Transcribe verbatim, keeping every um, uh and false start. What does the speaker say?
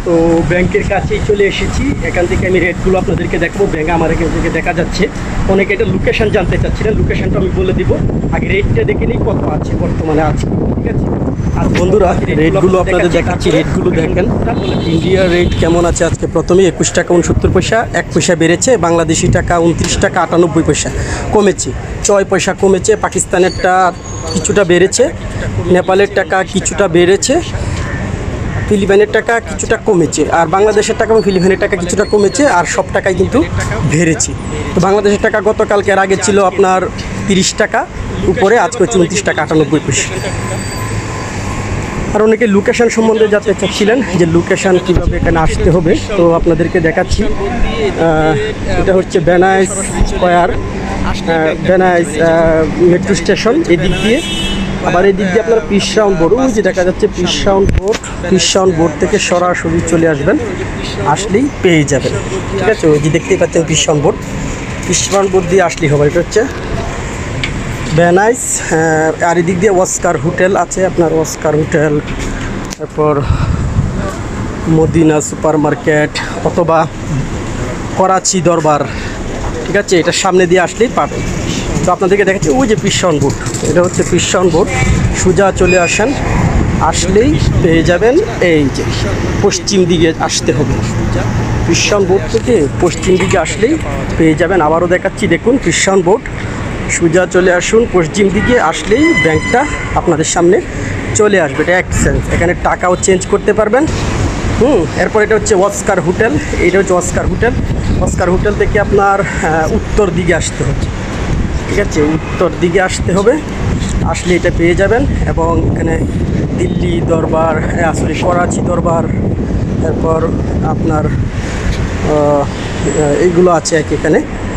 তো ব্যাংকের কাছেই চলে এসেছি, এখান থেকে আমি রেটগুলো আপনাদেরকে দেখাবো। ব্যাংক আমার এখান থেকে দেখা যাচ্ছে। অনেকে এটা লোকেশন জানতে চাচ্ছিলেন, লোকেশনটা আমি বলে দিব। আগে রেটটা দেখে নিই কত আছে বর্তমানে আছে, ঠিক আছে। আর বন্ধুরা রেটগুলো আপনাদের দেখাচ্ছি, রেটগুলো দেখেন ইন্ডিয়ার রেট কেমন আছে। আজকে প্রথমে একুশ টাকা উনসত্তর পয়সা, এক পয়সা বেড়েছে। বাংলাদেশি টাকা উনত্রিশ টাকা আটানব্বই পয়সা কমেছে, ছয় পয়সা কমেছে। পাকিস্তানেরটা কিছুটা বেড়েছে, নেপালের টাকা কিছুটা বেড়েছে, ফিলিপাইনের টাকা কিছুটা কমেছে, আর বাংলাদেশের টাকা এবং ফিলিপাইনের টাকা কিছুটা কমেছে, আর সব টাকাই কিন্তু বেড়েছে। তো বাংলাদেশের টাকা গতকালকে আগে ছিল আপনার তিরিশ টাকা উপরে, আজকে হচ্ছে উনত্রিশ টাকা আটানব্বই পয়সা। আর অনেকে লোকেশান সম্বন্ধে জানতে চাচ্ছিলেন যে লোকেশান কীভাবে এখানে আসতে হবে, তো আপনাদেরকে দেখাচ্ছি। এটা হচ্ছে Baniyas square, Baniyas metro station এদিক দিয়ে। আবার এদিক দিয়ে আপনার পিস রাউন্ড বোর্ড, ওই যে দেখা যাচ্ছে fish roundabout, fish roundabout থেকে সরাসরি চলে আসবেন, আসলেই পেয়ে যাবেন, ঠিক আছে। ওই যে দেখতেই পাচ্ছেন fish roundabout, fish roundabout দিয়ে আসলেই হবে। এটা হচ্ছে বেনাইস। আর এদিক দিয়ে ওয়াস্কার হোটেল আছে আপনার, ওয়াস্কার হোটেল, তারপর মদিনা সুপার মার্কেট অথবা করাচি দরবার, ঠিক আছে। এটার সামনে দিয়ে আসলেই পাবেন। তো আপনাদেরকে দেখাচ্ছি ওই যে পিসন বোর্ড, এটা হচ্ছে পিসন বোর্ড। সোজা চলে আসেন, আসলেই পেয়ে যাবেন। এই যে পশ্চিম দিকে আসতে হবে, পিসন বোর্ড থেকে পশ্চিম দিকে আসলেই পেয়ে যাবেন। আবারও দেখাচ্ছি, দেখুন পিসন বোর্ড, সোজা চলে আসুন, পশ্চিম দিকে আসলেই ব্যাংকটা আপনাদের সামনে চলে আসবে। এটা এক্সচেঞ্জ, এখানে টাকাও চেঞ্জ করতে পারবেন। হুম এরপর এটা হচ্ছে ওয়াস্কার হোটেল, এইটা হচ্ছে ওয়াস্কার হোটেল। ওয়াস্কার হোটেল থেকে আপনার উত্তর দিকে আসতে হচ্ছে, ঠিক আছে, উত্তর দিকে আসতে হবে, আসলে এটা পেয়ে যাবেন। এবং এখানে দিল্লি দরবার, আসলে করাচি দরবার, তারপর আপনার এইগুলো আছে এক এখানে।